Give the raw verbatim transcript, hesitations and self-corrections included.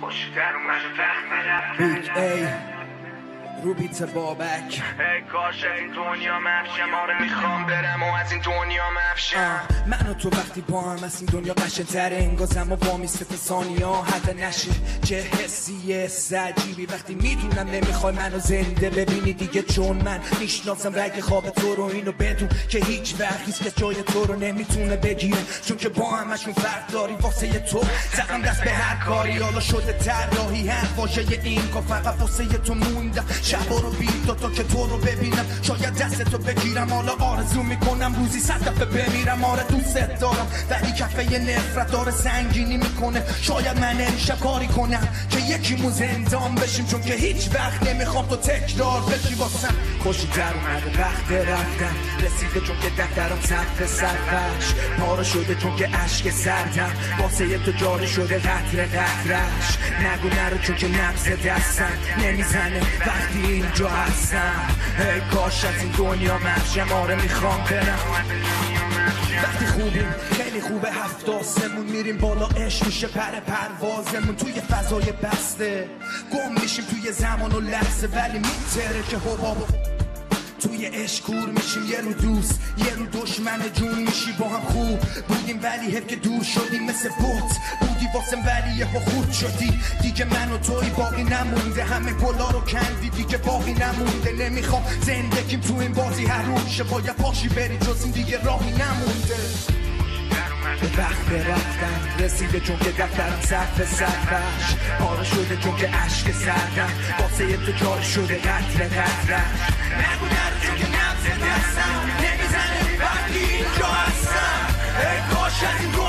بیگ ای روبیت بابک ای کاش این دنیا مفشم آره میخوام برم و از این دنیا مفشم من و تو وقتی با هم از این دنیا قشن تره انگازم و با میسته ثانیا حتی نشه چه حسیه سجیبی وقتی میدونم نمیخوای منو زنده ببینی دیگه چون من میشناسم رگ خواب تو رو اینو بدون که هیچ وقت هیچ که جای تو رو نمیتونه بگیره چون که با همشون فرق داری واسه تو زدم دست به هر کاری حالا شده طراحی هر واژه این که فقط واسه تو موندم شب رو بیت تا که تو رو ببینم شاید دست تو بگیرم حالا آرزو میکنم روزی صد دفعه بمیرم آره دوست دارم ولی کفه نفرت داره سنگینی میکنه شاید من امشب کاری کنم که یکیمون زندان بشیم چون که هیچ وقت نمیخوام تو تکرار بشی واسم خوشی در اومده وقت رفتن رسیده چون که دفترم صفحه سرفش پاره شده چون که عشق سردم واسه تو جاری شده قطره قطرش نگو نرو چون که نبض دستم نمیزنه وقتی اینجا هستم ای کاش از این دنیا مفشم آره میخوام برم وقتی خوبیم خیلی خوبه هفت آسمون میریم بالا عشق میشه پر پروازمون توی فضای بسته گم میشیم توی زمان و لحظه ولی میتره که حبابو توی عشق کور میشیم یه رو دوست یه رو دشمن جون میشی با هم خوب بودیم ولی حب که دور شدیم مثل بوت بودی واسم ولی یه خود شدی دیگه من و توی باقی نمونده همه گلا رو کندی دیگه باقی نمونده نمیخوام زندگیم تو این بازی هر روشه باید پاشی بری جز این دیگه راهی نمونده به وقت برفتن رسیده چون که دفترم صفحه صفحش پاره شده چون که عشق سردم واسه تو جاری شده قطره قطرش نگو نرو چون که نبض دستم نمیزنه وقتی اینجا هستم ای کاش از این